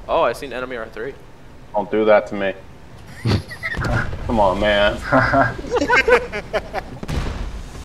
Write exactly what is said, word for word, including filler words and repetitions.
Oh, I seen enemy R three. Don't do that to me. Come on, man.